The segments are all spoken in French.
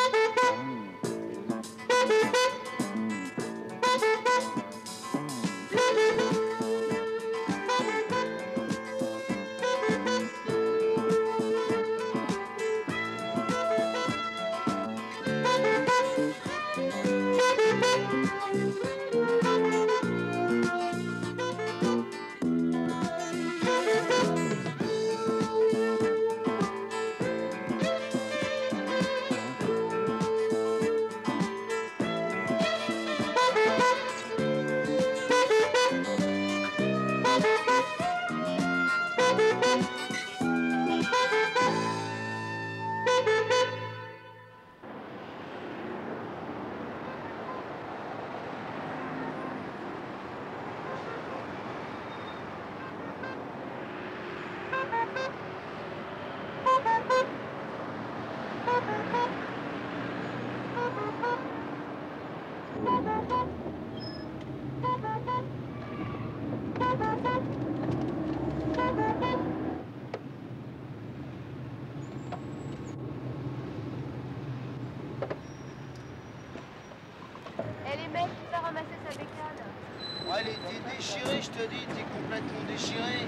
Déchiré, je te dis, t'es complètement déchiré.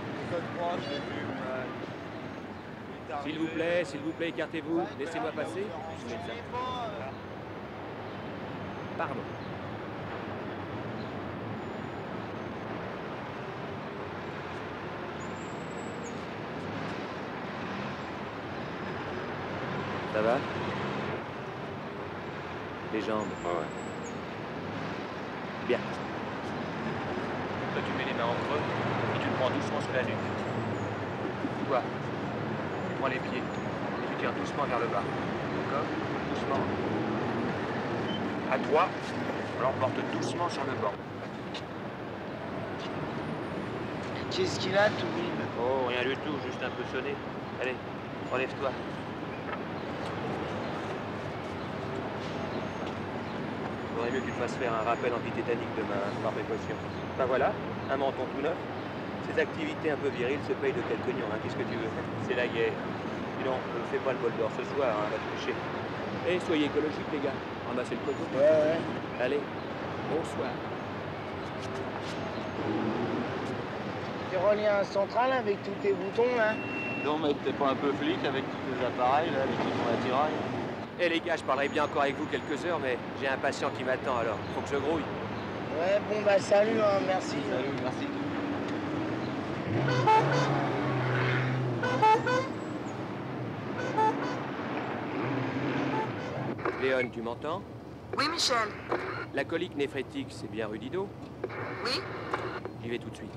S'il vous plaît, écartez-vous. Laissez-moi passer. Je mets ça. Pardon. Ça va? Les jambes. Ouais. Bien. Toi, tu mets les mains en creux et tu le prends doucement sous la nuque. Toi, tu prends les pieds et tu tires doucement vers le bas. D'accord? Doucement. À 3, on l'emporte doucement sur le banc. Qu'est-ce qu'il a, tout vide? Oh, rien du tout, juste un peu sonné. Allez, relève-toi. Il vaudrait mieux que tu te fasses faire un rappel antitétanique demain, par précaution. Ben voilà, un menton tout neuf. Ces activités un peu viriles se payent de quelques nions, hein. Qu'est-ce que tu veux? C'est la guerre. Dis donc, ne fais pas le bol d'or ce soir, hein, va te coucher. Et soyez écologiques, les gars. Ramassez le coton. Ouais. Allez, bonsoir. T'es relié à un central avec tous tes boutons, là? Non, mais t'es pas un peu flic avec tous les appareils, là, les boutons d'attirail? Eh les gars, je parlerai bien encore avec vous quelques heures, mais j'ai un patient qui m'attend alors. Faut que je grouille. Ouais, bon, bah salut, hein, merci. Salut, merci. Léon, tu m'entends? Oui, Michel. La colique néphrétique, c'est bien rue Didot? Oui. J'y vais tout de suite.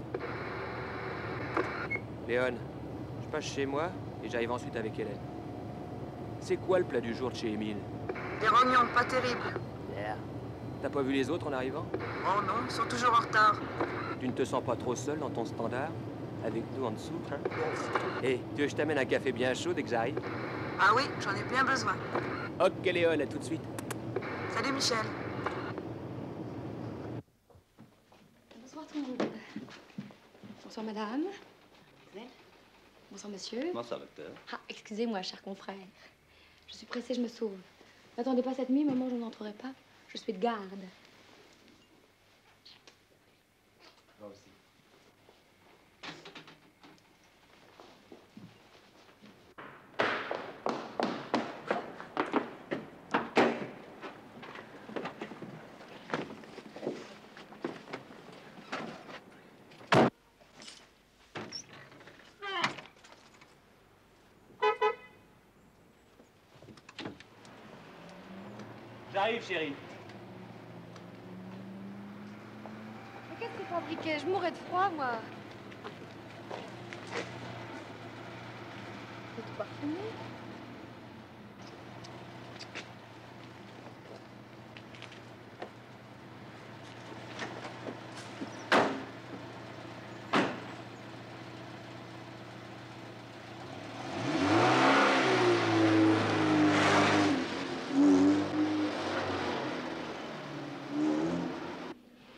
Léon, je passe chez moi et j'arrive ensuite avec Hélène. C'est quoi le plat du jour de chez Émile? Des rognons, pas terribles. Yeah. T'as pas vu les autres en arrivant? Oh non, ils sont toujours en retard. Tu ne te sens pas trop seul dans ton standard? Avec nous en dessous, hein? Hé, tu veux que je t'amène un café bien chaud dès que j'arrive? Ah oui, j'en ai bien besoin. Ok Léon, à tout de suite. Salut Michel. Bonsoir tout le monde. Bonsoir madame. Bonsoir monsieur. Bonsoir, docteur. Ah, excusez-moi, cher confrère. Je suis pressée, je me sauve. N'attendez pas cette nuit, maman, je n'entrerai pas. Je suis de garde. Moi aussi. J'arrive, chérie. Mais qu'est-ce que c'est fabriqué? Je mourrais de froid, moi. C'est tout parfumé.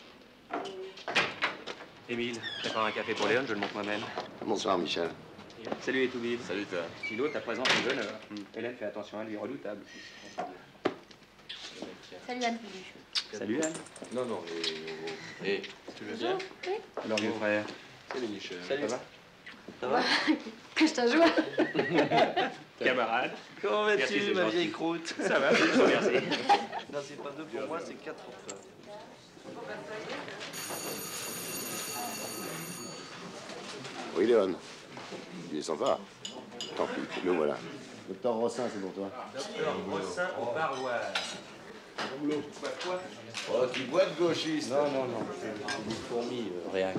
Émile, prépare un café pour Léon, je le monte moi-même. Bonsoir, Michel. Léon, Salut les Toubib. Salut toi. Philo, ta présence est bonne. Hélène, fais attention à lui, redoutable. Salut Anne. Salut Anne. Non, non, et tu vas bien? Oui. Alors, vieux frère. Salut Michel. Salut. Ça va? Ça va? Que je te joue. Camarade. Comment Merci, vas-tu, c'est ma gentil. vieille croûte? Ça va, je te remercie. Non, c'est pas 2 pour moi, c'est 4 pour toi. Oui, Léon. Il est sympa. Tant pis, le voilà. Docteur Rossin, c'est pour toi. Docteur Rossin au parloir. Quoi? Oh, tu bois de gauchiste. Non, non, non, c'est une fourmi, réac.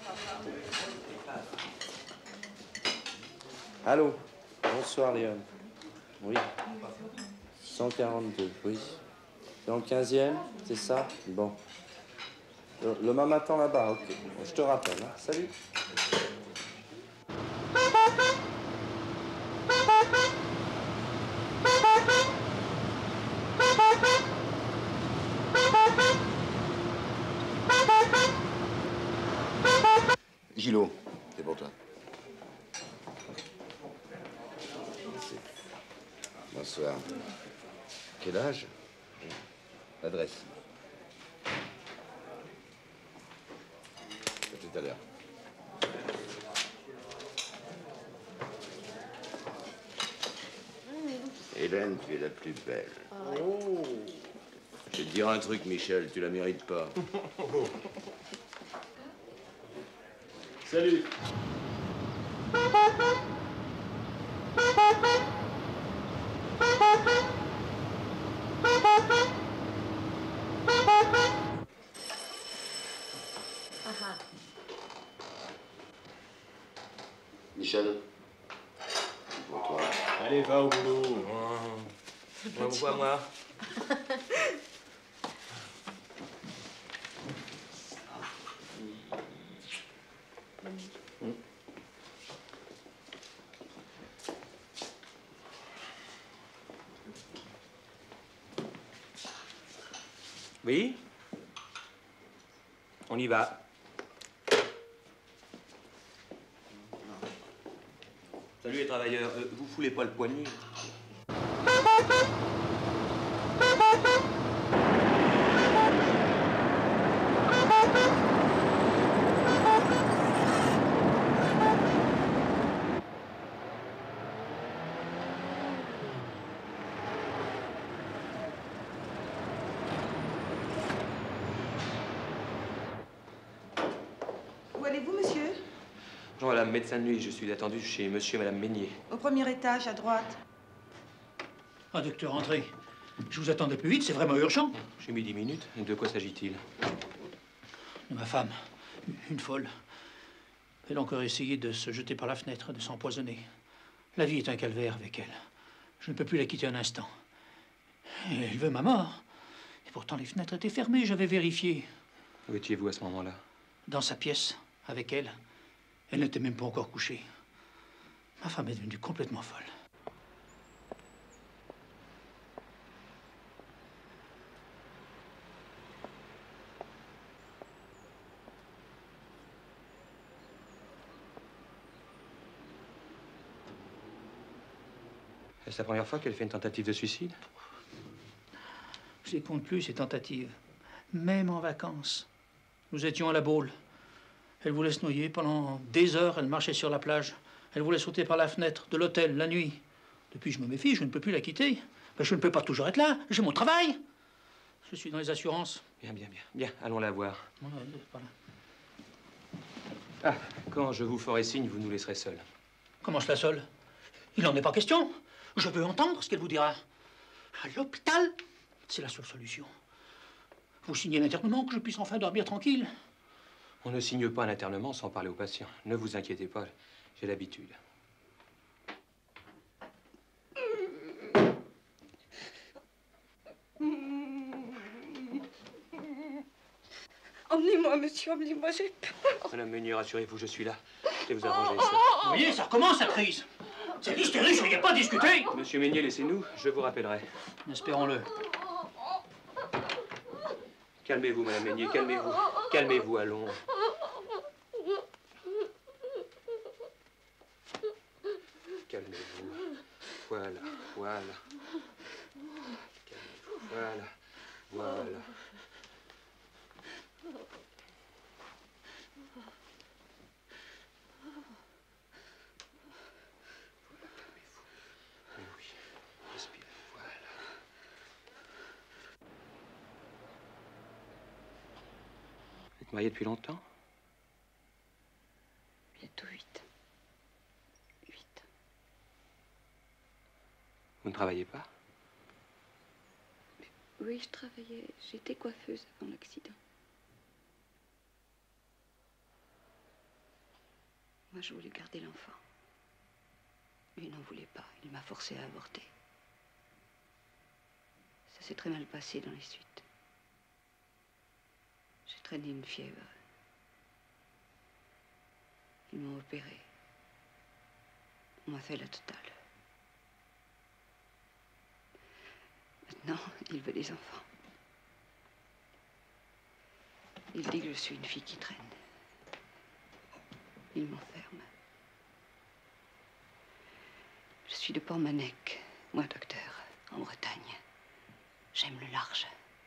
Allô? Bonsoir, Léon. Oui. 142, oui. Dans le 15e, c'est ça? Bon. Le matin m'attend là-bas, ok. Bon, je te rappelle, hein. Salut. Gilo, c'est pour toi. Bonsoir. Quel âge? L'adresse. À tout à l'heure. Hélène, tu es la plus belle. Oh. Je vais te dire un truc, Michel, tu la mérites pas. Salut. Michel, pour toi. Allez, va au boulot. On voit moi. Oui? On y va. Salut les travailleurs, vous foulez pas le poignet? Où allez-vous, monsieur? Bonjour madame, médecin de nuit, je suis attendu chez monsieur et madame Meignier. Au premier étage, à droite. Ah, docteur, entrez. Je vous attendais plus vite, c'est vraiment urgent. J'ai mis 10 minutes. De quoi s'agit-il? De ma femme, une folle. Elle a encore essayé de se jeter par la fenêtre, de s'empoisonner. La vie est un calvaire avec elle. Je ne peux plus la quitter un instant. Et elle veut ma mort. Et pourtant, les fenêtres étaient fermées, j'avais vérifié. Où étiez-vous à ce moment-là? Dans sa pièce, avec elle. Elle n'était même pas encore couchée. Ma femme est devenue complètement folle. Est-ce la première fois qu'elle fait une tentative de suicide? Je ne compte plus ces tentatives. Même en vacances. Nous étions à la Baule. Elle voulait se noyer. Pendant des heures, elle marchait sur la plage. Elle voulait sauter par la fenêtre de l'hôtel la nuit. Depuis, je me méfie, je ne peux plus la quitter. Mais je ne peux pas toujours être là. J'ai mon travail. Je suis dans les assurances. Bien, bien, bien. Bien, allons la voir. Non, par là. Ah, quand je vous ferai signe, vous nous laisserez seuls. Comment cela seul? Il n'en est pas question. Je veux entendre ce qu'elle vous dira. À l'hôpital, c'est la seule solution. Vous signez l'internement que je puisse enfin dormir tranquille. On ne signe pas un internement sans parler aux patients. Ne vous inquiétez pas, j'ai l'habitude. Emmenez-moi, monsieur, emmenez-moi, j'ai peur. Madame Meunier, rassurez-vous, je suis là. Je vais vous arranger ça. Vous voyez, ça recommence, la crise. C'est l'hystérie, je ne vais pas discuter. Monsieur Meunier, laissez-nous, je vous rappellerai. Espérons-le. Calmez-vous, Madame Meunier, calmez-vous. Calmez-vous, allons. Voilà. Voilà. Voilà. Vous êtes mariée depuis longtemps? Bientôt 8. 8. Vous ne travaillez pas? Oui, je travaillais. J'étais coiffeuse avant l'accident. Moi, je voulais garder l'enfant. Lui n'en voulait pas. Il m'a forcé à avorter. Ça s'est très mal passé dans les suites. J'ai traîné une fièvre. Ils m'ont opéré. On m'a fait la totale. Maintenant, il veut des enfants. Il dit que je suis une fille qui traîne. Il m'enferme. Je suis de Portmanec, moi, docteur, en Bretagne. J'aime le large.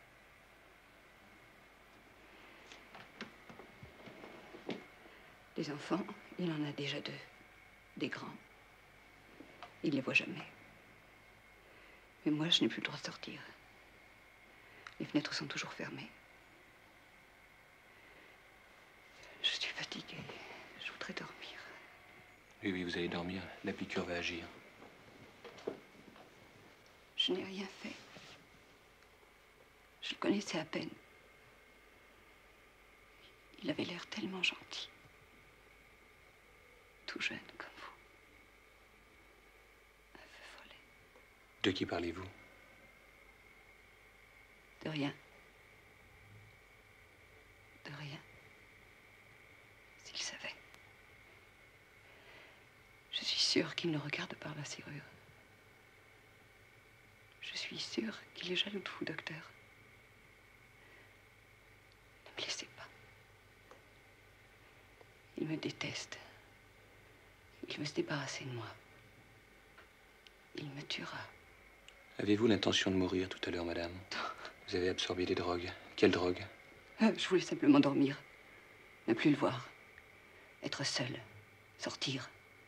Des enfants, il en a déjà 2. Des grands. Il les voit jamais. Mais moi, je n'ai plus le droit de sortir. Les fenêtres sont toujours fermées. Je suis fatiguée. Je voudrais dormir. Oui, oui, vous allez dormir. La piqûre va agir. Je n'ai rien fait. Je le connaissais à peine. Il avait l'air tellement gentil. Tout jeune comme vous. Un feu follet. De qui parlez-vous? De rien. De rien. S'il savait. Je suis sûre qu'il me regarde par la serrure. Je suis sûre qu'il est jaloux de vous, docteur. Ne me laissez pas. Il me déteste. Il veut se débarrasser de moi. Il me tuera. Avez-vous l'intention de mourir tout à l'heure, madame? Vous avez absorbé des drogues. Quelle drogue? Je voulais simplement dormir. Ne plus le voir. Être seule. Sortir.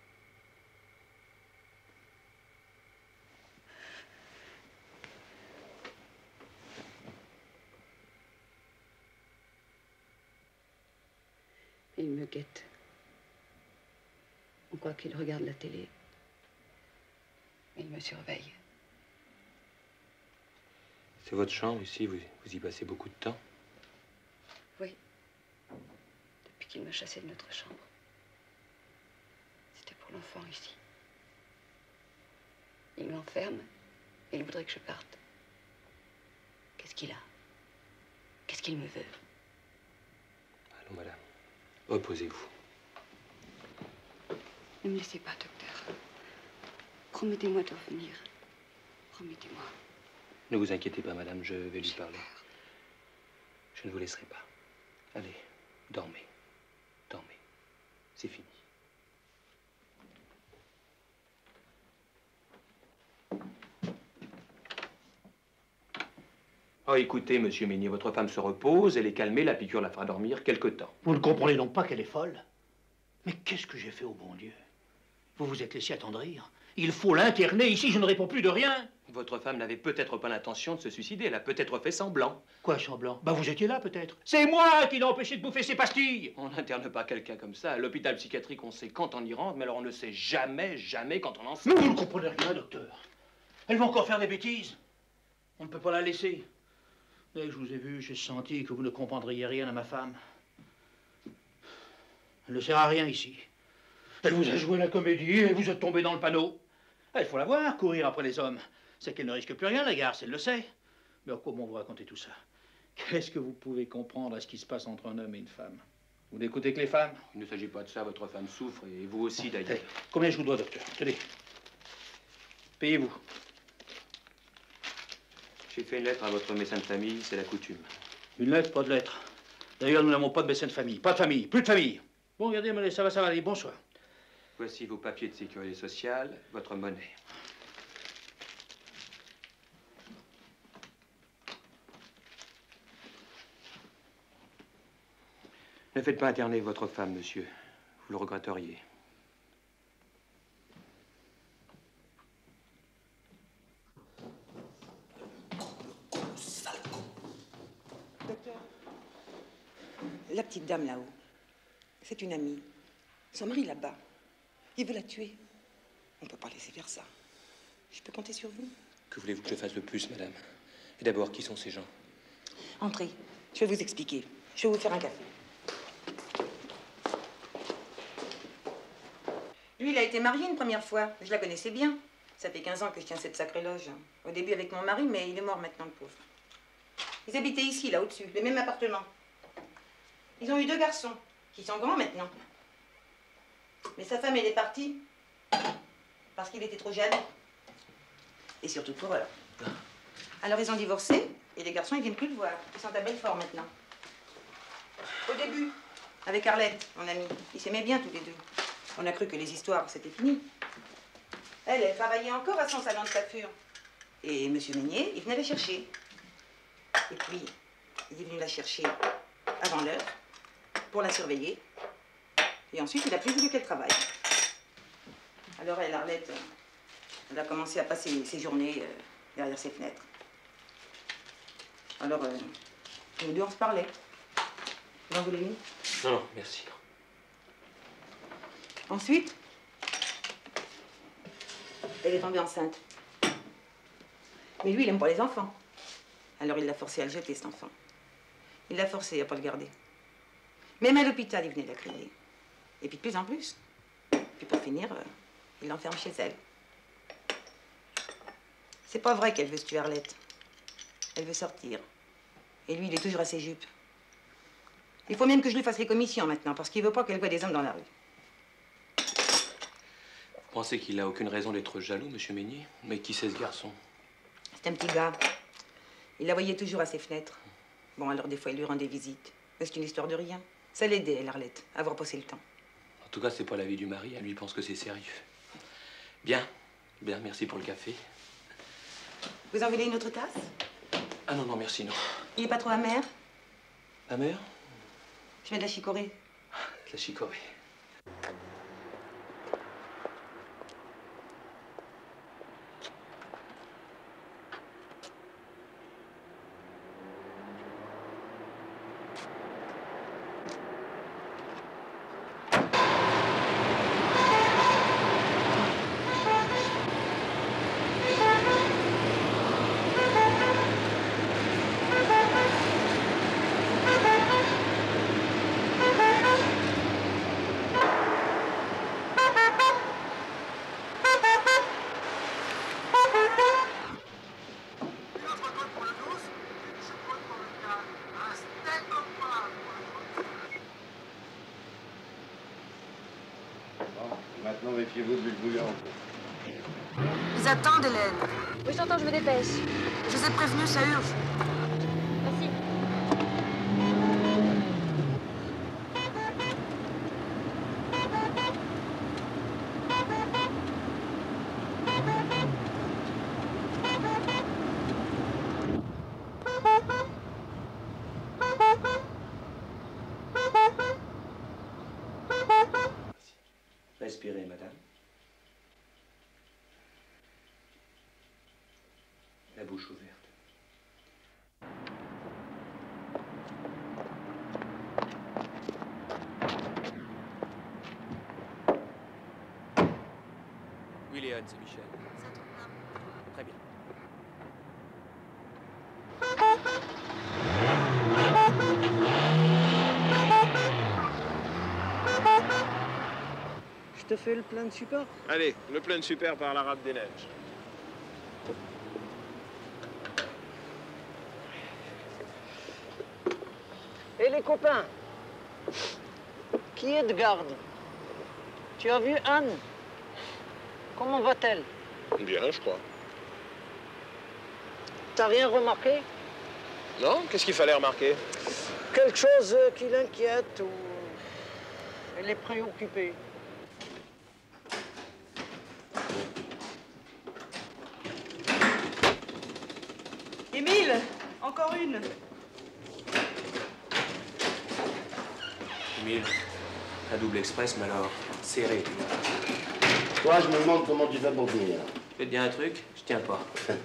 Il me guette. On croit qu'il regarde la télé. Il me surveille. C'est votre chambre ici, vous y passez beaucoup de temps? Oui. Depuis qu'il m'a chassé de notre chambre. C'était pour l'enfant ici. Il m'enferme et il voudrait que je parte. Qu'est-ce qu'il a? Qu'est-ce qu'il me veut? Allons, madame. Reposez-vous. Ne me laissez pas, docteur. Promettez-moi de revenir. Promettez-moi. Ne vous inquiétez pas, madame, je vais lui parler. Je ne vous laisserai pas. Allez, dormez. Dormez. C'est fini. Oh, écoutez, monsieur Meunier, votre femme se repose, elle est calmée, la piqûre la fera dormir quelque temps. Vous ne comprenez donc pas qu'elle est folle? Mais qu'est-ce que j'ai fait au bon Dieu? Vous vous êtes laissé attendrir. Il faut l'interner. Ici, je ne réponds plus de rien. Votre femme n'avait peut-être pas l'intention de se suicider, elle a peut-être fait semblant. Quoi, semblant? Bah, vous étiez là, peut-être. C'est moi qui l'ai empêché de bouffer ses pastilles. On n'interne pas quelqu'un comme ça. À l'hôpital psychiatrique, on sait quand on y rentre, mais alors on ne sait jamais, jamais quand on en sort. Mais vous ne comprenez rien, docteur. Elle va encore faire des bêtises. On ne peut pas la laisser. Dès que je vous ai vu, j'ai senti que vous ne comprendriez rien à ma femme. Elle ne sert à rien ici. Elle vous a joué la comédie et vous êtes tombé dans le panneau. Il faut la voir, courir après les hommes. C'est qu'elle ne risque plus rien, la garce, elle le sait. Mais comment vous racontez tout ça? Qu'est-ce que vous pouvez comprendre à ce qui se passe entre un homme et une femme? Vous n'écoutez que les femmes? Il ne s'agit pas de ça, votre femme souffre, et vous aussi d'ailleurs. Combien je vous dois, docteur? Tenez. Payez-vous. J'ai fait une lettre à votre médecin de famille, c'est la coutume. Une lettre, pas de lettre. D'ailleurs, nous n'avons pas de médecin de famille. Pas de famille, plus de famille. Bon, regardez, mais ça va aller. Bonsoir. Voici vos papiers de sécurité sociale, votre monnaie. Ne faites pas interner votre femme, monsieur. Vous le regretteriez. Docteur, la petite dame là-haut, c'est une amie. Son mari là-bas, il veut la tuer. On ne peut pas laisser faire ça. Je peux compter sur vous? Que voulez-vous que je fasse le plus, madame? Et d'abord, qui sont ces gens? Entrez, je vais vous expliquer. Je vais vous faire un café. Lui, il a été marié une première fois. Je la connaissais bien. Ça fait 15 ans que je tiens cette sacrée loge. Au début avec mon mari, mais il est mort maintenant, le pauvre. Ils habitaient ici, là, au-dessus, le même appartement. Ils ont eu 2 garçons, qui sont grands maintenant. Mais sa femme, elle est partie parce qu'il était trop jaloux. Et surtout pour eux. Alors ils ont divorcé, et les garçons, ils viennent plus le voir. Ils sont à Belfort maintenant. Au début, avec Arlette, mon amie, ils s'aimaient bien tous les deux. On a cru que les histoires, c'était fini. Elle travaillait encore à son salon de coiffure. Et monsieur Meunier, il venait la chercher. Et puis, il est venu la chercher avant l'heure, pour la surveiller. Et ensuite, il n'a plus voulu qu'elle travaille. Alors elle, Arlette, elle a commencé à passer ses journées derrière ses fenêtres. Alors, nous deux, on se parlait. Vous en voulez une? Non, non, merci. Ensuite, elle est tombée enceinte. Mais lui, il n'aime pas les enfants. Alors il l'a forcé à le jeter, cet enfant. Il l'a forcé à pas le garder. Même à l'hôpital, il venait la crier. Et puis de plus en plus. Puis pour finir, il l'enferme chez elle. C'est pas vrai qu'elle veut se tuer, Arlette. Elle veut sortir. Et lui, il est toujours à ses jupes. Il faut même que je lui fasse les commissions maintenant, parce qu'il veut pas qu'elle voie des hommes dans la rue. Vous pensez qu'il n'a aucune raison d'être jaloux, monsieur Meunier? Mais qui c'est ce garçon? C'est un petit gars. Il la voyait toujours à ses fenêtres. Bon, alors des fois, il lui rendait visite. Mais c'est une histoire de rien. Ça l'aidait, elle, Arlette, à avoir passé le temps. En tout cas, c'est pas l'avis du mari. Elle lui pense que c'est sérieux. Bien. Bien, merci pour le café. Vous en voulez une autre tasse? Ah non, non, merci, non. Il est pas trop amer? Amer? Je mets de la chicorée. De la chicorée. Maintenant, méfiez-vous de l'huile bouillante. Ils attendent, Hélène. Oui, j'entends, je me dépêche. Je les ai prévenus, ça urge. Merci. Respirez, madame. La bouche ouverte. Oui, Léon, c'est Michel. Très bien. Je te fais le plein de super. Allez, le plein de super par la rade des neiges. Et les copains, qui est de garde? Tu as vu Anne? Comment va-t-elle? Bien, je crois. T'as rien remarqué? Non? Qu'est-ce qu'il fallait remarquer? Quelque chose qui l'inquiète ou elle est préoccupée? Émile, encore une. 000. Un double express, mais alors, serré. Toi, je me demande comment tu fais pour tenir. Je vais te dire un truc, je tiens pas.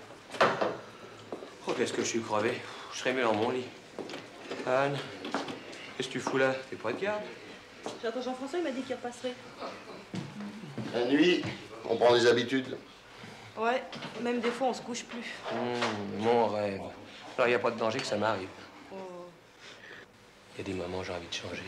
Oh, qu'est-ce que je suis crevé. Je serais mieux dans mon lit. Anne, qu'est-ce que tu fous là? T'es pas de garde? J'attends Jean-François, il m'a dit qu'il repasserait. La nuit, on prend des habitudes. Ouais, même des fois, on se couche plus. Mon rêve. Alors, il n'y a pas de danger que ça m'arrive. Oh. Il y a des moments où j'ai envie de changer.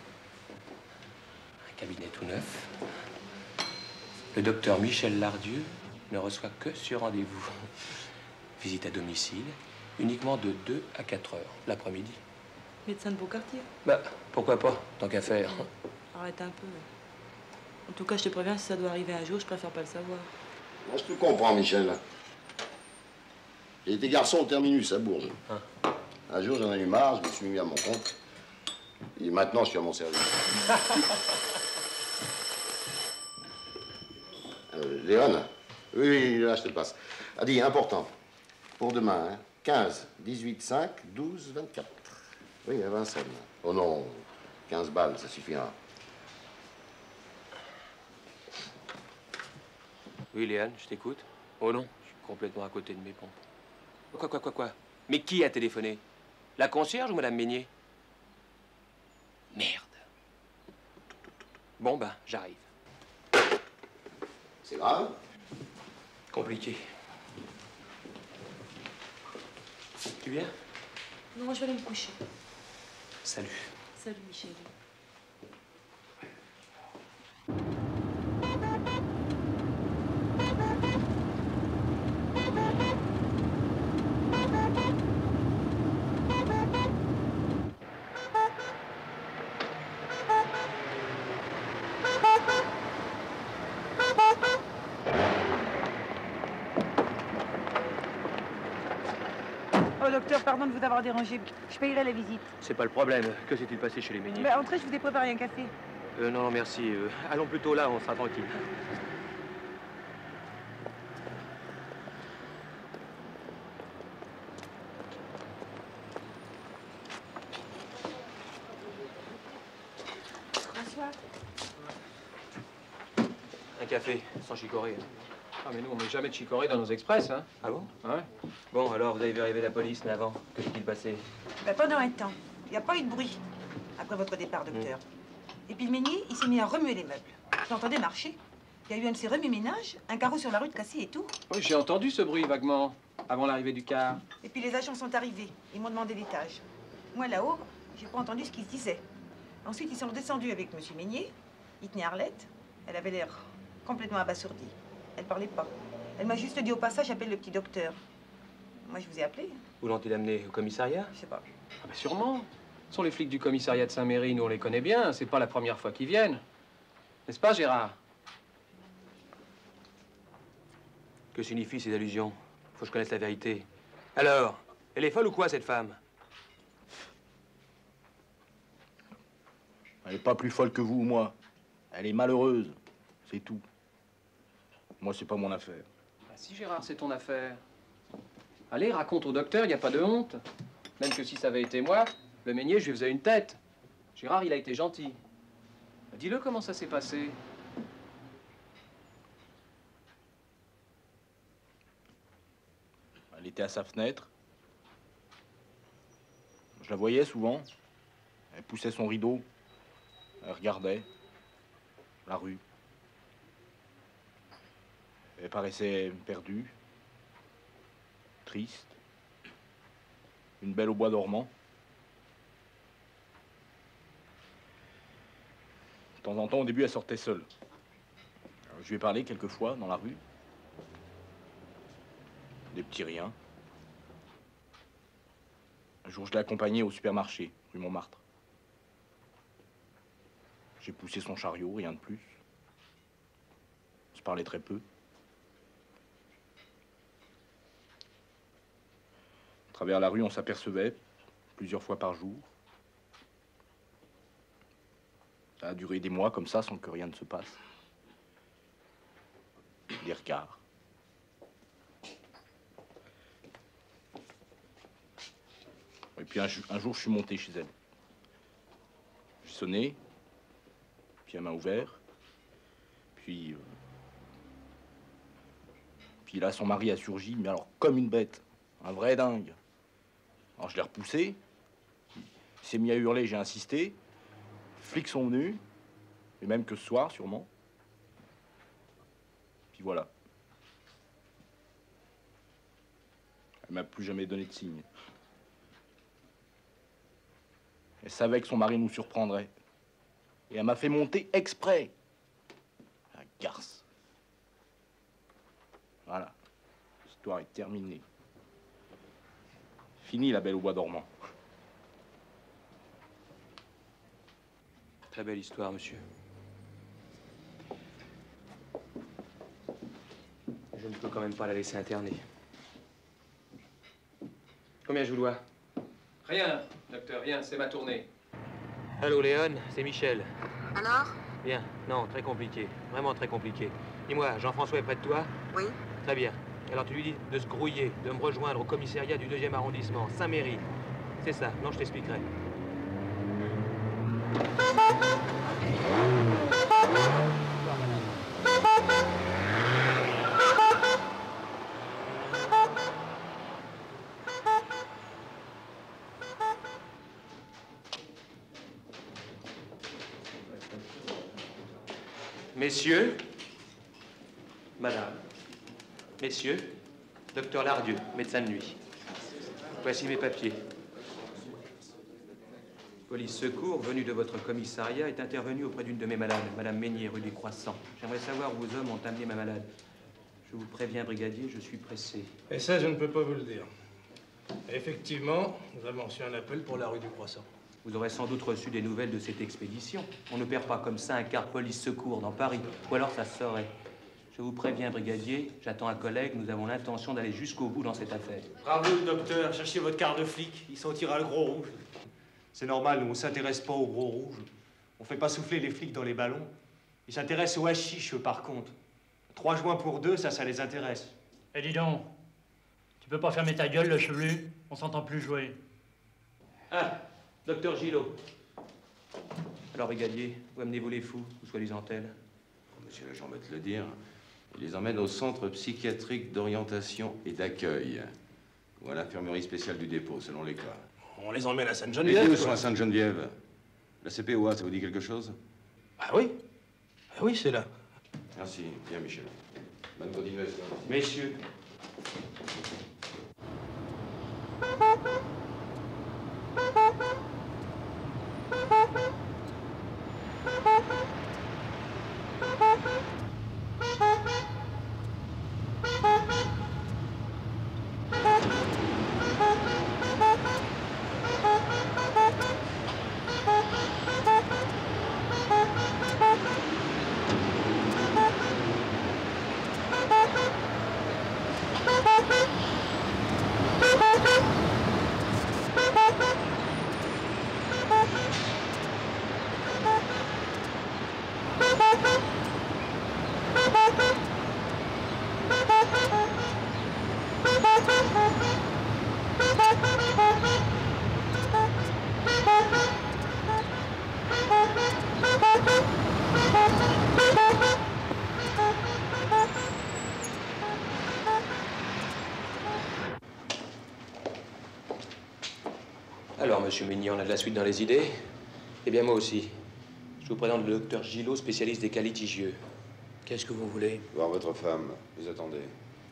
Un cabinet tout neuf. Le docteur Michel Lardieu ne reçoit que sur rendez-vous. Visite à domicile, uniquement de 2 à 4 heures, l'après-midi. Médecin de Beaucartier. Bah, pourquoi pas, tant qu'à faire. Arrête un peu. En tout cas, je te préviens, si ça doit arriver un jour, je préfère pas le savoir. Moi, je te comprends, Michel. J'ai été garçon au terminus à Bourges. Un jour, j'en ai eu marre, je me suis mis à mon compte. Et maintenant, je suis à mon service. Léon? Oui, là, je te le passe. Ah, dis, important. Pour demain, hein. 15, 18, 5, 12, 24. Oui, à Vincennes. Oh non, 15 balles, ça suffira. Oui, Léane, je t'écoute. Oh non, je suis complètement à côté de mes pompes. Quoi? Mais qui a téléphoné? La concierge ou Madame Meignier? Merde. Bon, ben, j'arrive. C'est grave? Compliqué. Tu viens? Non, je vais aller me coucher. Salut. Salut, Michel. Oh, docteur, pardon de vous avoir dérangé. Je payerai la visite. C'est pas le problème. Que s'est-il passé chez les Meignier? Mais entrez, je vous ai préparé un café. Non, merci. Allons plutôt là, on sera tranquille. Bonsoir. Un café, sans chicorée. Ah, mais nous, on met jamais de chicorée dans nos express, hein. Ah bon? Ouais. Bon, alors, vous avez vu arriver la police, mais avant, que s'est-il passé? Ben, pendant un temps, il n'y a pas eu de bruit après votre départ, docteur. Et puis le meunier, il s'est mis à remuer les meubles. J'entendais marcher. Il y a eu un de ces remue-ménages, un carreau sur la rue de cassé et tout. Oui, j'ai entendu ce bruit vaguement, avant l'arrivée du car. Et puis les agents sont arrivés. Ils m'ont demandé l'étage. Moi, là-haut, j'ai pas entendu ce qu'ils se disaient. Ensuite, ils sont descendus avec monsieur Meignier. Il tenait Arlette. Elle avait l'air complètement abasourdie. Elle parlait pas. Elle m'a juste dit au passage, appelle le petit docteur. Moi, je vous ai appelé. Où l'ont-ils amené? Au commissariat? Je sais pas. Ah, bah sûrement. Ce sont les flics du commissariat de Saint-Méry, nous on les connaît bien. C'est pas la première fois qu'ils viennent. N'est-ce pas, Gérard? Que signifient ces allusions? Faut que je connaisse la vérité. Alors, elle est folle ou quoi, cette femme? Elle n'est pas plus folle que vous ou moi. Elle est malheureuse. C'est tout. Moi, c'est pas mon affaire. Ah, si, Gérard, c'est ton affaire. Allez, raconte au docteur, il n'y a pas de honte. Même que si ça avait été moi, le Meignier, je lui faisais une tête. Gérard, il a été gentil. Dis-le comment ça s'est passé. Elle était à sa fenêtre. Je la voyais souvent. Elle poussait son rideau. Elle regardait la rue. Elle paraissait perdue, triste. Une belle au bois dormant. De temps en temps, au début, elle sortait seule. Alors, je lui ai parlé quelques fois dans la rue. Des petits riens. Un jour, je l'ai accompagnée au supermarché, rue Montmartre. J'ai poussé son chariot, rien de plus. On se parlait très peu. À travers la rue, on s'apercevait plusieurs fois par jour. Ça a duré des mois comme ça, sans que rien ne se passe. Des regards. Et puis un jour, je suis monté chez elle. sonné, puis elle m'a ouvert, puis là, son mari a surgi, mais alors comme une bête, un vrai dingue. Alors je l'ai repoussé, il s'est mis à hurler, j'ai insisté, les flics sont venus, et même que ce soir, sûrement. Puis voilà. Elle m'a plus jamais donné de signe. Elle savait que son mari nous surprendrait. Et elle m'a fait monter exprès. La garce. Voilà. L'histoire est terminée. Fini la Belle au bois dormant. Très belle histoire, monsieur. Je ne peux quand même pas la laisser interner. Combien je vous dois? Rien, docteur, rien, c'est ma tournée. Allô, Léon, c'est Michel. Alors? Bien. Non, très compliqué. Vraiment très compliqué. Dis-moi, Jean-François est près de toi? Oui. Très bien. Alors tu lui dis de se grouiller, de me rejoindre au commissariat du 2e arrondissement, Saint-Méry. C'est ça. Non, je t'expliquerai. Messieurs, madame, messieurs, docteur Lardieu, médecin de nuit. Voici mes papiers. Police Secours, venu de votre commissariat, est intervenu auprès d'une de mes malades, madame Meignier, rue du Croissant. J'aimerais savoir où vos hommes ont amené ma malade. Je vous préviens, brigadier, je suis pressé. Et ça, je ne peux pas vous le dire. Effectivement, nous avons reçu un appel pour la rue du Croissant. Vous aurez sans doute reçu des nouvelles de cette expédition. On ne perd pas comme ça un quart police secours dans Paris. Ou alors ça se saurait. Je vous préviens, brigadier, j'attends un collègue, nous avons l'intention d'aller jusqu'au bout dans cette affaire. Bravo, docteur, cherchez votre quart de flic, il sortira le gros rouge. C'est normal, nous, on s'intéresse pas au gros rouge. On fait pas souffler les flics dans les ballons. Ils s'intéressent au hashish, par contre. 3 joints pour 2, ça les intéresse. Eh, dis donc, tu peux pas fermer ta gueule, le chevelu? On s'entend plus jouer. Ah, docteur Gillot. Alors, brigadier, où amenez-vous les fous, ou soi-disant-elles? Monsieur l'agent va te le dire. Il les emmène au centre psychiatrique d'orientation et d'accueil, ou à l'infirmerie spéciale du dépôt, selon les cas. On les emmène à Les Sainte-Geneviève. deux sont à Sainte-Geneviève. La CPOA, ça vous dit quelque chose? Ah oui? Ah oui, c'est là. Merci. Bien, Michel. Bonne continuation. Messieurs. Alors, monsieur Mignon, on a de la suite dans les idées? Eh bien, moi aussi. Je vous présente le docteur Gillot, spécialiste des cas litigieux. Qu'est-ce que vous voulez? Voir votre femme. Vous attendez.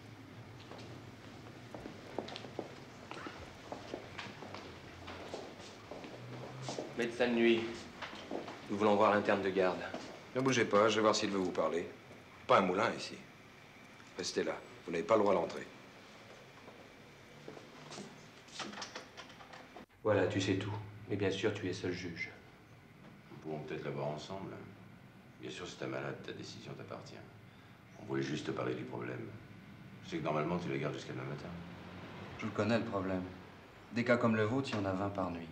Médecin de nuit. Nous voulons voir l'interne de garde. Ne bougez pas, je vais voir s'il veut vous parler. Pas un moulin ici. Restez là. Vous n'avez pas le droit d'entrer. Voilà, tu sais tout. Mais bien sûr, tu es seul juge. Nous pouvons peut-être la voir ensemble. Bien sûr, si t'es malade, ta décision t'appartient. On voulait juste te parler du problème. Je sais que normalement, tu les gardes jusqu'à demain matin. Je le connais, le problème. Des cas comme le vôtre, il y en a 20 par nuit.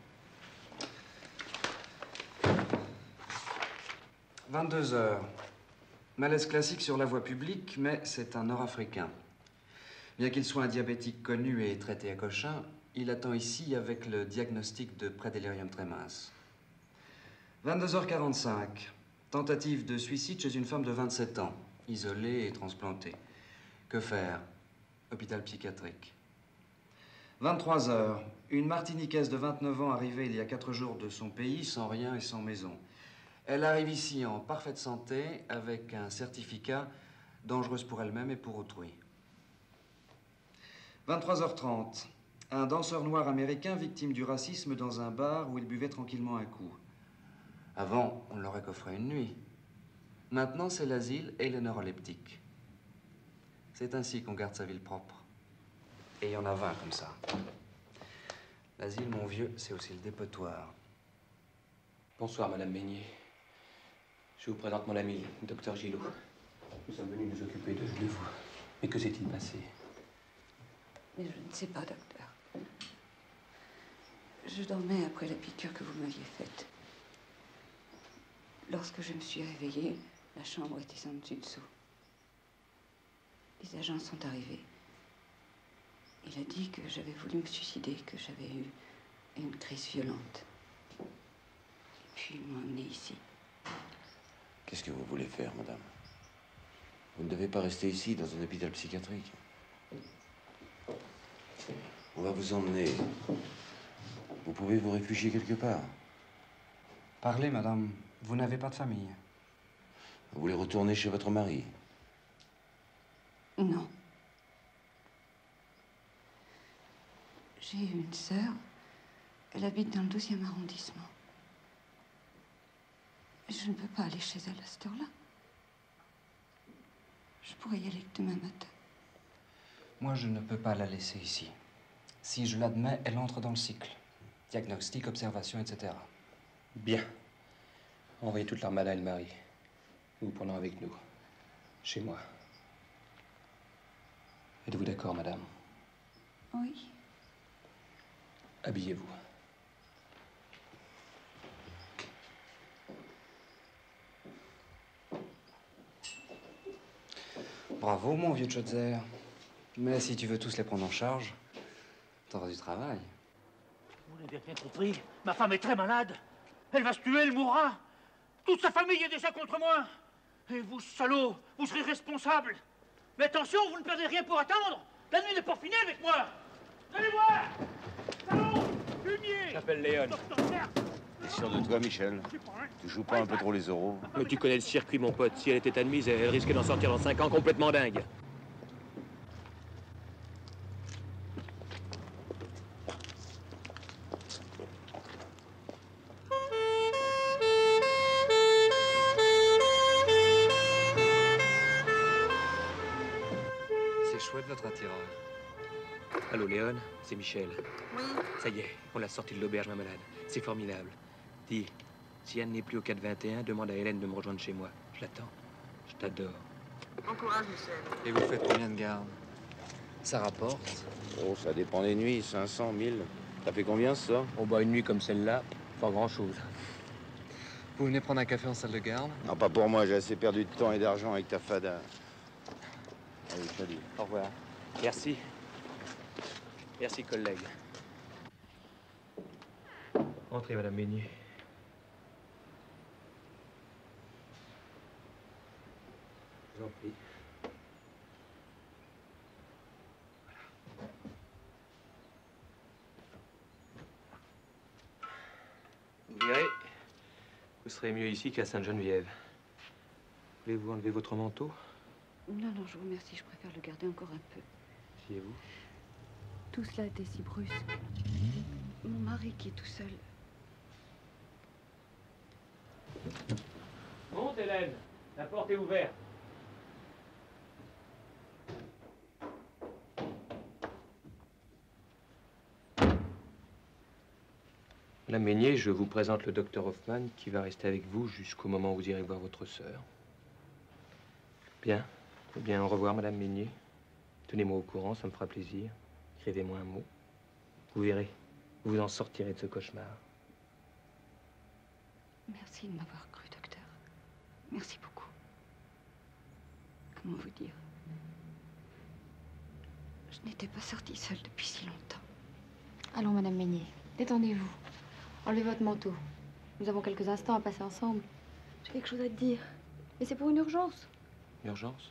22 heures. Malaise classique sur la voie publique, mais c'est un Nord-Africain. Bien qu'il soit un diabétique connu et traité à Cochin, il attend ici avec le diagnostic de prédélirium tremens. 22h45. Tentative de suicide chez une femme de 27 ans, isolée et transplantée. Que faire? Hôpital psychiatrique. 23h. Une Martiniquaise de 29 ans arrivée il y a 4 jours de son pays sans rien et sans maison. Elle arrive ici en parfaite santé avec un certificat dangereuse pour elle-même et pour autrui. 23h30. Un danseur noir américain victime du racisme dans un bar où il buvait tranquillement un coup. Avant, on l'aurait coffré une nuit. Maintenant, c'est l'asile et les neuroleptiques. C'est ainsi qu'on garde sa ville propre. Et il y en a 20 comme ça. L'asile, mon vieux, c'est aussi le dépotoir. Bonsoir, Madame Meignier. Je vous présente mon ami, le docteur Gillot. Nous sommes venus nous occuper de vous. Mais que s'est-il passé? Mais je ne sais pas, docteur. Je dormais après la piqûre que vous m'aviez faite. Lorsque je me suis réveillée, la chambre était sans dessus-dessous. Les agents sont arrivés. Il a dit que j'avais voulu me suicider, que j'avais eu une crise violente. Et puis ils m'ont emmenée ici. Qu'est-ce que vous voulez faire, madame? Vous ne devez pas rester ici, dans un hôpital psychiatrique. On va vous emmener. Vous pouvez vous réfugier quelque part. Parlez, madame. Vous n'avez pas de famille. Vous voulez retourner chez votre mari? Non. J'ai une sœur. Elle habite dans le 12e arrondissement. Je ne peux pas aller chez elle à cette heure-là. Je pourrais y aller que demain matin. Moi, je ne peux pas la laisser ici. Si je l'admets, elle entre dans le cycle. Diagnostic, observation, etc. Bien. Envoyez toute l'armada et le mari. Nous vous prenons avec nous. Chez moi. Êtes-vous d'accord, madame? Oui. Habillez-vous. Bravo, mon vieux Tchotzer. Mais si tu veux tous les prendre en charge, t'auras du travail. Vous n'avez rien compris. Ma femme est très malade. Elle va se tuer, elle mourra. Toute sa famille est déjà contre moi. Et vous, salauds, vous serez responsables. Mais attention, vous ne perdez rien pour attendre. La nuit n'est pas finie avec moi. Allez voir. Salauds, fumier. J'appelle Léon. T'es sûr de toi, Michel? Tu joues pas un peu trop les euros? Mais tu connais le circuit, mon pote. Si elle était admise, elle risquait d'en sortir dans 5 ans complètement dingue. C'est chouette, votre attirail. Allô, Léon, c'est Michel. Oui. Ça y est, on l'a sorti de l'auberge, ma malade. C'est formidable. Dis, si Anne n'est plus au 421, demande à Hélène de me rejoindre chez moi. Je l'attends. Je t'adore. Bon courage, Michel. Et vous faites combien de gardes? Ça rapporte? Oh, ça dépend des nuits, 500, 1000. T'as fait combien, ça? Oh, bah, une nuit comme celle-là, pas grand-chose. Vous venez prendre un café en salle de garde? Non, pas pour moi, j'ai assez perdu de temps et d'argent avec ta fada. Allez, salut. Au revoir. Merci. Merci, collègue. Entrez, Madame Meignier. Je vous en prie. Vous verrez, vous serez mieux ici qu'à Sainte-Geneviève. Voulez-vous enlever votre manteau? Non, non, je vous remercie. Je préfère le garder encore un peu. Fiez-vous. Tout cela était si brusque. Mon mari qui est tout seul. Monte, Hélène. La porte est ouverte. Madame Meignier, je vous présente le docteur Hoffman qui va rester avec vous jusqu'au moment où vous irez voir votre sœur. Bien. Eh bien, au revoir, Madame Meignier. Tenez-moi au courant, ça me fera plaisir. Écrivez-moi un mot. Vous verrez, vous en sortirez de ce cauchemar. Merci de m'avoir cru, docteur. Merci beaucoup. Comment vous dire? Je n'étais pas sortie seule depuis si longtemps. Allons, Madame Meignier, détendez-vous. Enlevez votre manteau. Nous avons quelques instants à passer ensemble. J'ai quelque chose à te dire. Mais c'est pour une urgence. Urgence?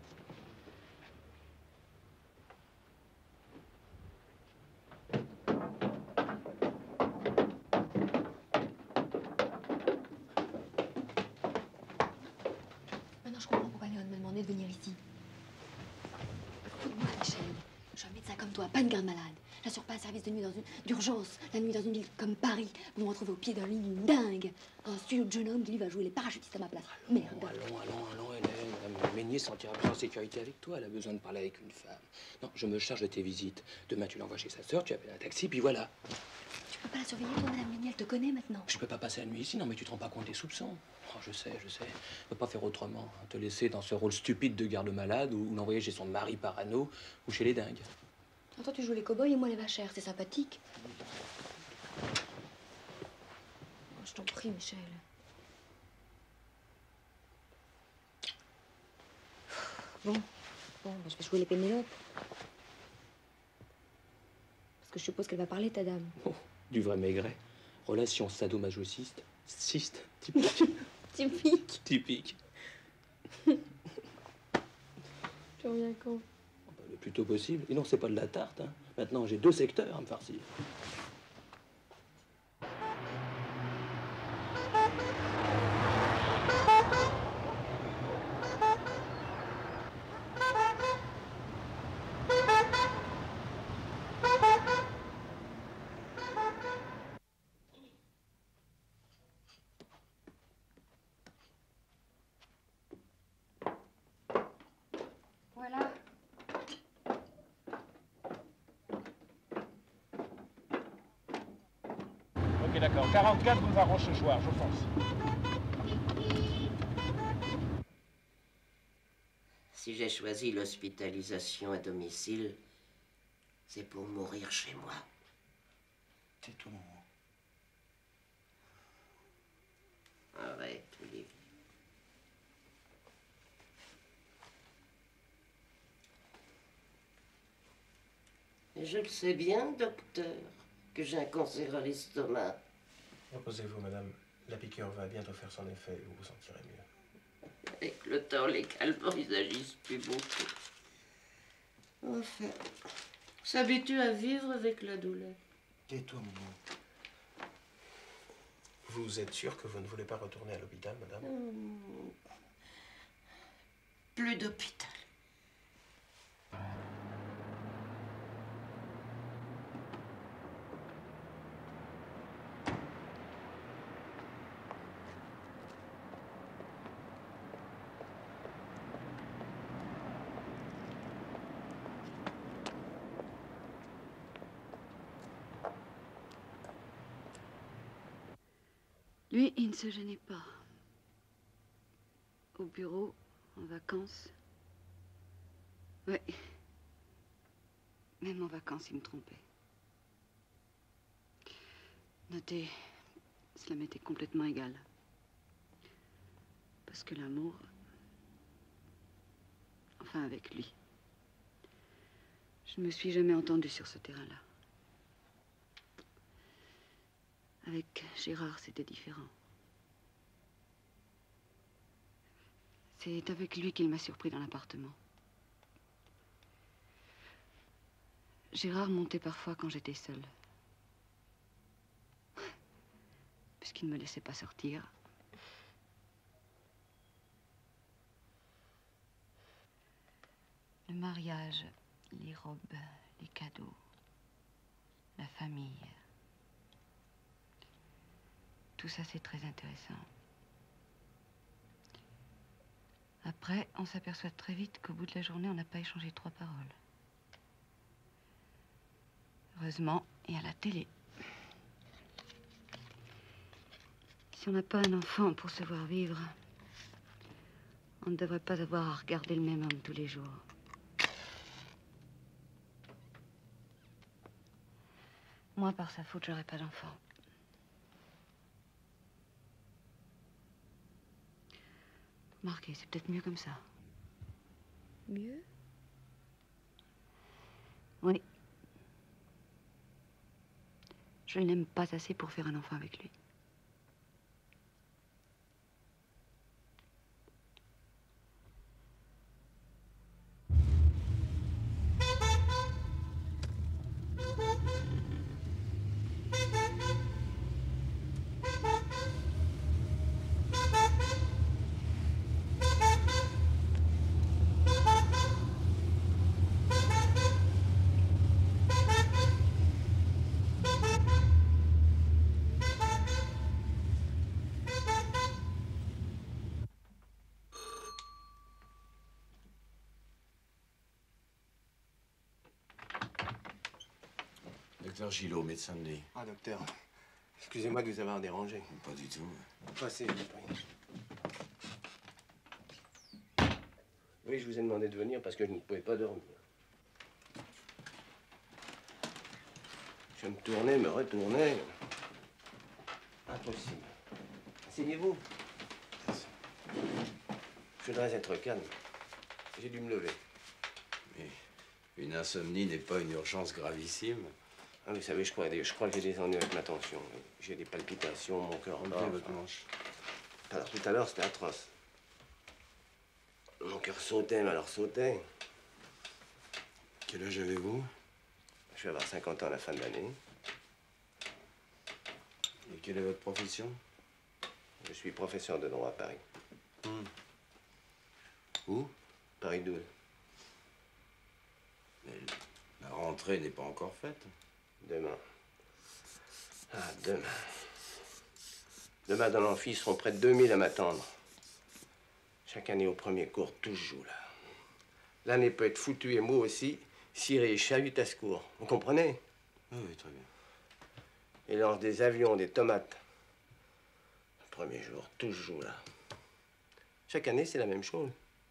Maintenant, je comprends pourquoi Léon m'a demandé de venir ici. Écoute-moi, Michel. Je suis un médecin comme toi, pas une garde malade. J'assure pas un service de nuit d'urgence, la nuit dans une ville comme Paris. Vous me retrouvez au pied d'un lit d'une dingue. Un studio de jeune homme qui lui va jouer les parachutistes à ma place. Merde. Allons, Hélène. Madame Meignier se sentira plus en sécurité avec toi. Elle a besoin de parler avec une femme. Non, je me charge de tes visites. Demain, tu l'envoies chez sa sœur, tu appelles un taxi, puis voilà. Tu peux pas la surveiller, toi, Madame Meignier, elle te connaît maintenant. Je peux pas passer la nuit ici, non, mais tu te rends pas compte des soupçons. Oh, je sais. Je peux pas faire autrement. Hein. Te laisser dans ce rôle stupide de garde-malade ou l'envoyer chez son mari parano ou chez les dingues. Toi, tu joues les cow-boys et moi les vachères, c'est sympathique. Oh, je t'en prie, Michel. Bon, je vais jouer les Pénélope. Parce que je suppose qu'elle va parler, ta dame. Oh, du vrai Maigret. Relation sadomasochiste. Typique. Typique. Tu reviens quand? Le plus tôt possible. Et non, c'est pas de la tarte. Hein. Maintenant, j'ai 2 secteurs à me farcir. Voilà. Ok, d'accord. 44 boulevard Rochechouart, je fonce. Si j'ai choisi l'hospitalisation à domicile, c'est pour mourir chez moi. Tais-toi. Arrête, Olivier. Je le sais bien, docteur, que j'ai un cancer à l'estomac. Reposez-vous, madame. La piqûre va bientôt faire son effet et vous vous sentirez mieux. Avec le temps, les calmants, ils agissent plus beaucoup. Enfin, on s'habitue à vivre avec la douleur. Tais-toi, maman. Vous êtes sûr que vous ne voulez pas retourner à l'hôpital, madame? Plus d'hôpital. Lui, il ne se gênait pas. Au bureau, en vacances. Oui. Même en vacances, il me trompait. Notez, cela m'était complètement égal. Parce que l'amour... Enfin, avec lui. Je ne me suis jamais entendue sur ce terrain-là. Avec Gérard, c'était différent. C'est avec lui qu'il m'a surpris dans l'appartement. Gérard montait parfois quand j'étais seule. Puisqu'il ne me laissait pas sortir. Le mariage, les robes, les cadeaux, la famille... Tout ça, c'est très intéressant. Après, on s'aperçoit très vite qu'au bout de la journée, on n'a pas échangé 3 paroles. Heureusement, et à la télé. Si on n'a pas un enfant pour se voir vivre, on ne devrait pas avoir à regarder le même homme tous les jours. Moi, par sa faute, j'aurais pas d'enfant. Remarquez, c'est peut-être mieux comme ça. Mieux? Oui. Je ne l'aime pas assez pour faire un enfant avec lui. Docteur Gillot, médecin de lit. Ah, docteur. Excusez-moi de vous avoir dérangé. Pas du tout. Passez, oui, je vous ai demandé de venir parce que je ne pouvais pas dormir. Je me tournais, me retournais. Impossible. Asseyez-vous. Je voudrais être calme. J'ai dû me lever. Mais une insomnie n'est pas une urgence gravissime. Ah, vous savez, je crois que j'ai des ennuis avec ma tension. J'ai des palpitations, mon cœur bat. Votre manche. Alors, tout à l'heure, c'était atroce. Mon cœur sautait, mais alors sautait. Quel âge avez-vous? Je vais avoir 50 ans à la fin de l'année. Et quelle est votre profession? Je suis professeur de droit à Paris. Où? Paris 12. Mais la rentrée n'est pas encore faite. Demain. Ah, demain. Demain, dans l'amphi, seront près de 2000 à m'attendre. Chaque année, au premier cours, tout se joue, là. L'année peut être foutue, et moi aussi, ciré et chahut à secours. Vous comprenez? Oui, très bien. Ils lancent des avions, des tomates. Le premier jour, tout se joue, là. Chaque année, c'est la même chose.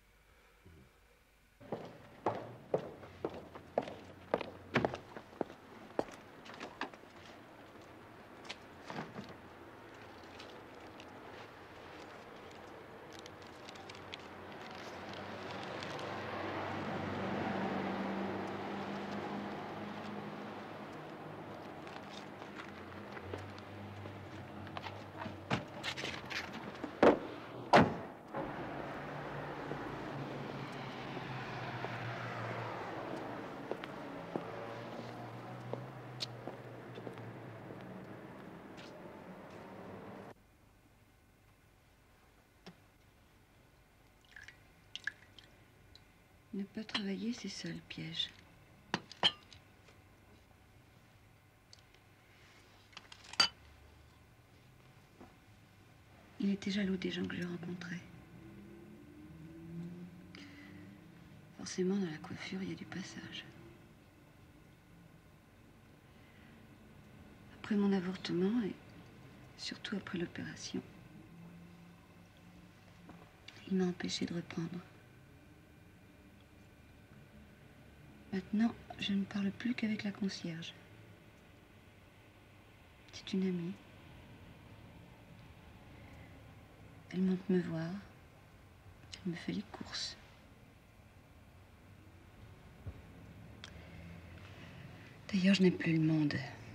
Ne pas travailler, c'est ça le piège. Il était jaloux des gens que je rencontrais. Forcément, dans la coiffure, il y a du passage. Après mon avortement et surtout après l'opération, il m'a empêché de reprendre. Maintenant, je ne parle plus qu'avec la concierge. C'est une amie. Elle monte me voir. Elle me fait les courses. D'ailleurs, je n'aime plus le monde.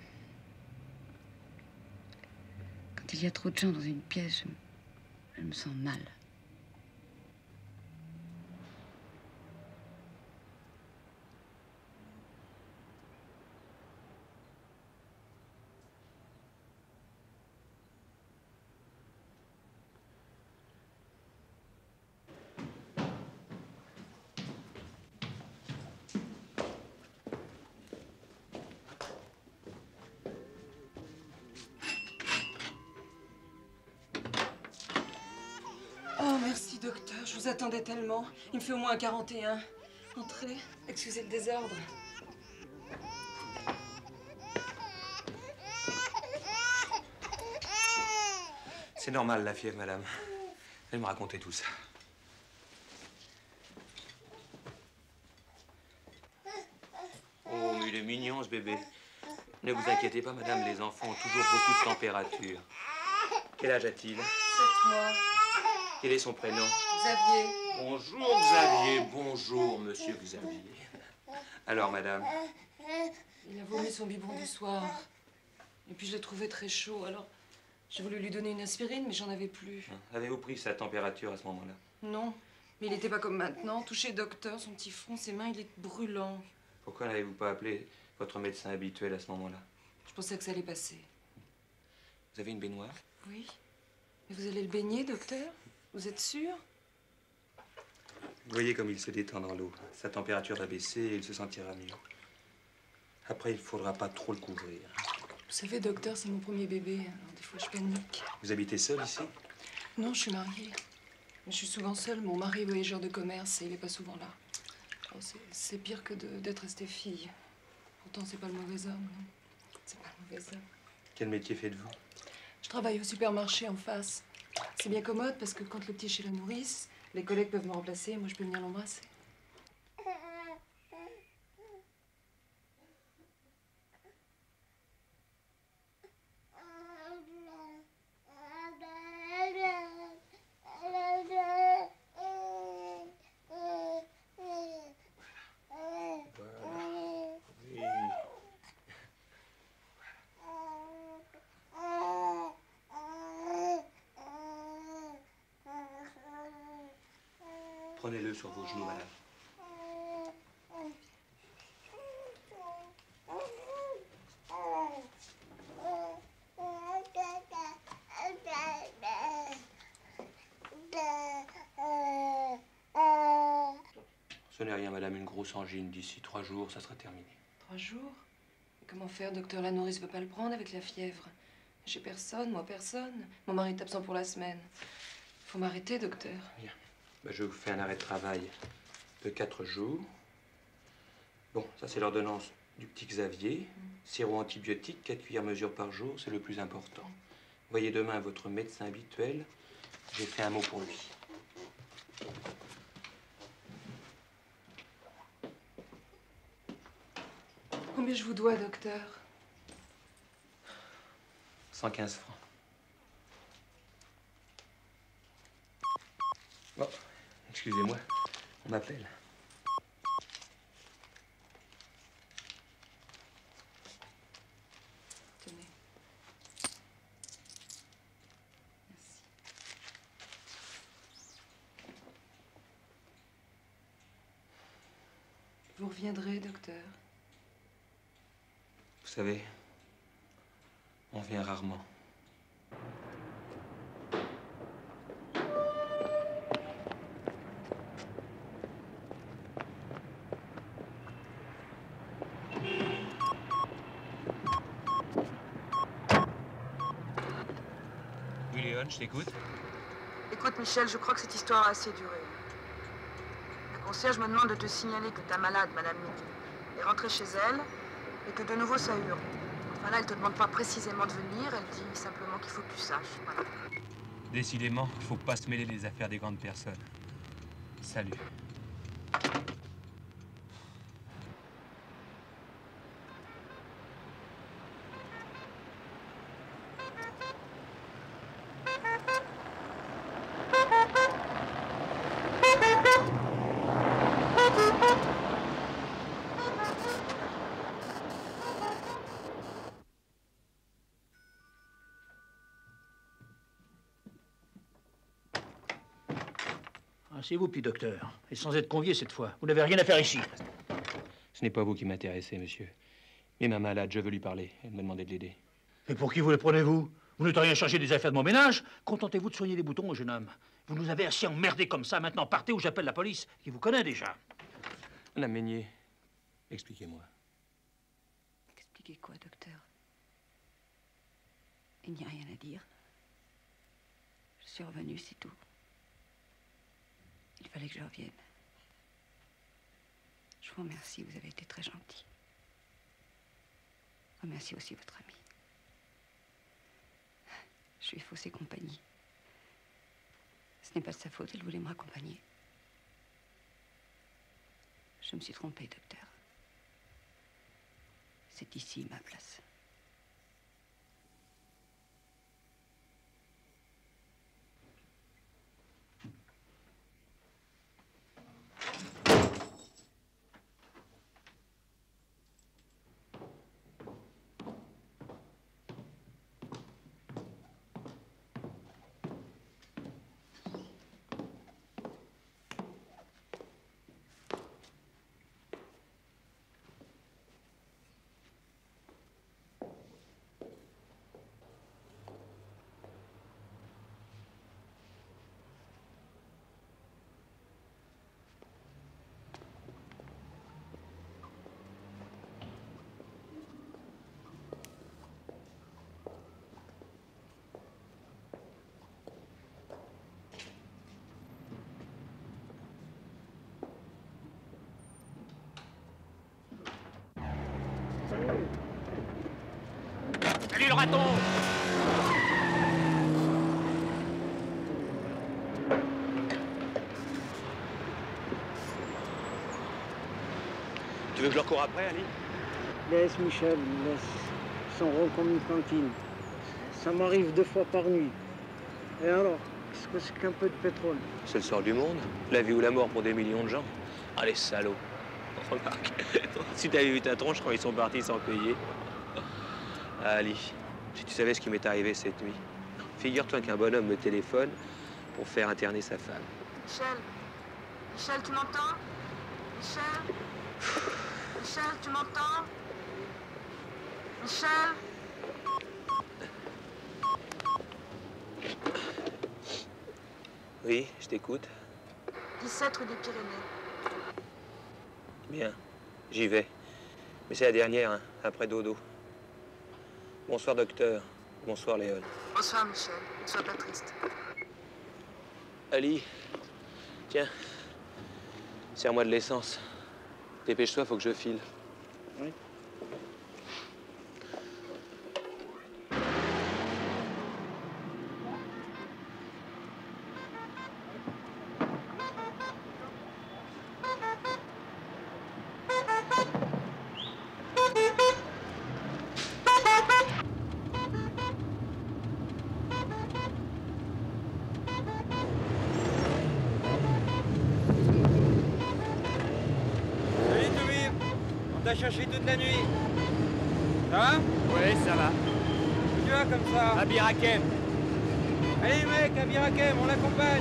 Quand il y a trop de gens dans une pièce, je me sens mal. Oh, merci, docteur. Je vous attendais tellement. Il me fait au moins 41. Entrez. Excusez le désordre. C'est normal, la fièvre, madame. Elle me racontait tout ça. Oh, mais il est mignon, ce bébé. Ne vous inquiétez pas, madame, les enfants ont toujours beaucoup de température. Quel âge a-t-il? 7 mois. Quel est son prénom? Xavier. Bonjour, Xavier. Bonjour, monsieur Xavier. Alors, madame? Il a vomi son biberon du soir. Et puis je l'ai trouvé très chaud, alors j'ai voulu lui donner une aspirine, mais j'en avais plus. Avez-vous pris sa température à ce moment-là? Non, mais il n'était pas comme maintenant. Touché docteur, son petit front, ses mains, il est brûlant. Pourquoi n'avez-vous pas appelé votre médecin habituel à ce moment-là? Je pensais que ça allait passer. Vous avez une baignoire? Oui. Mais vous allez le baigner, docteur? Vous êtes sûr? Vous voyez comme il se détend dans l'eau. Sa température va baisser et il se sentira mieux. Après, il ne faudra pas trop le couvrir. Vous savez, docteur, c'est mon premier bébé, alors des fois je panique. Vous habitez seul ici? Non, je suis mariée. Mais je suis souvent seule. Mon mari est voyageur de commerce et il n'est pas souvent là. Oh, c'est pire que d'être restée fille. Pourtant, c'est pas le mauvais homme. Non. trouvé ça. Quel métier faites-vous? Je travaille au supermarché en face. C'est bien commode parce que quand le petit est chez la nourrice, les collègues peuvent me remplacer et moi je peux venir l'embrasser. Prenez-le sur vos genoux, madame. Ce n'est rien, madame, une grosse angine. D'ici 3 jours, ça sera terminé. 3 jours? Et comment faire, docteur? La nourrice veut pas le prendre avec la fièvre. J'ai personne, moi personne. Mon mari est absent pour la semaine. Faut m'arrêter, docteur. Bien. Ben, je vous fais un arrêt de travail de 4 jours. Bon, ça c'est l'ordonnance du petit Xavier. Sirop antibiotique, 4 cuillères mesure par jour, c'est le plus important. Voyez demain votre médecin habituel. J'ai fait un mot pour lui. Combien je vous dois, docteur? 115 francs. Bon, excusez-moi, on m'appelle. Tenez. Merci. Vous reviendrez, docteur? Vous savez, on vient rarement. Oui, Léon, je t'écoute. Écoute, Michel, je crois que cette histoire a assez duré. La concierge me demande de te signaler que ta malade, Madame Midi, est rentrée chez elle et que de nouveau ça hurle. Enfin là, elle te demande pas précisément de venir, elle dit simplement qu'il faut que tu saches. Voilà. Décidément, il faut pas se mêler des affaires des grandes personnes. Salut. C'est vous, puis docteur. Et sans être convié cette fois. Vous n'avez rien à faire ici. Ce n'est pas vous qui m'intéressez, monsieur. Mais ma malade, je veux lui parler. Elle m'a demandé de l'aider. Mais pour qui vous le prenez-vous? Vous n'êtes rien chargé des affaires de mon ménage? Contentez-vous de soigner les boutons, jeune homme. Vous nous avez assez emmerdés comme ça. Maintenant, partez ou j'appelle la police, qui vous connaît déjà. Madame Meignier, expliquez-moi. Expliquez quoi, docteur? Il n'y a rien à dire. Je suis revenue, c'est tout. Il fallait que je revienne. Je vous remercie, vous avez été très gentil. Remercie aussi votre ami. Je lui ai faussé compagnie. Ce n'est pas de sa faute, elle voulait me raccompagner. Je me suis trompée, docteur. C'est ici ma place. Salut le raton! Tu veux que je leur cours après, Ali? Laisse, Michel, laisse. Ils sont ronds comme une cantine. Ça m'arrive 2 fois par nuit. Et alors, qu'est-ce que c'est qu'un peu de pétrole? C'est le sort du monde. La vie ou la mort pour des millions de gens. Ah, les salauds. Remarque, si t'avais vu ta tronche quand ils sont partis sans payer. Ah, Ali, si tu savais ce qui m'est arrivé cette nuit. Figure-toi qu'un bonhomme me téléphone pour faire interner sa femme. Michel? Michel, tu m'entends? Michel? Michel, tu m'entends? Michel? Oui, je t'écoute. 17 rue des Pyrénées. Bien, j'y vais. Mais c'est la dernière, hein, après dodo. Bonsoir, docteur. Bonsoir, Léon. Bonsoir, Michel. Ne sois pas triste. Ali, tiens, serre-moi de l'essence. Dépêche-toi, faut que je file. Oui. On t'a cherché toute la nuit. Ça va? Oui, ça va. Où tu vas comme ça? À Birakem. Allez mec, à Birakem, on l'accompagne.